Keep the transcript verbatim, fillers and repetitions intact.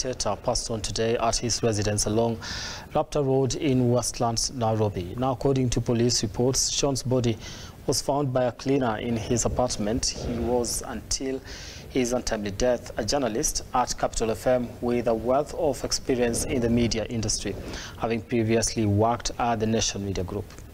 Commentator passed on today at his residence along Rhapta Road in Westlands, Nairobi. Now, according to police reports, Sean's body was found by a cleaner in his apartment. He was, until his untimely death, a journalist at Capital F M with a wealth of experience in the media industry, having previously worked at the Nation Media Group.